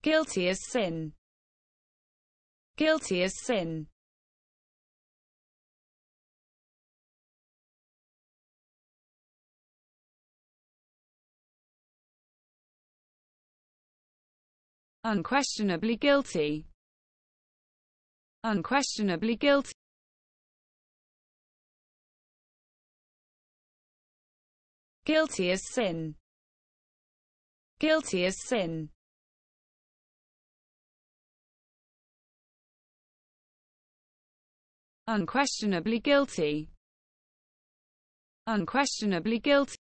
Guilty as sin. Guilty as sin. Unquestionably guilty. Unquestionably guilty. Guilty as sin. Guilty as sin. Unquestionably guilty. Unquestionably guilty.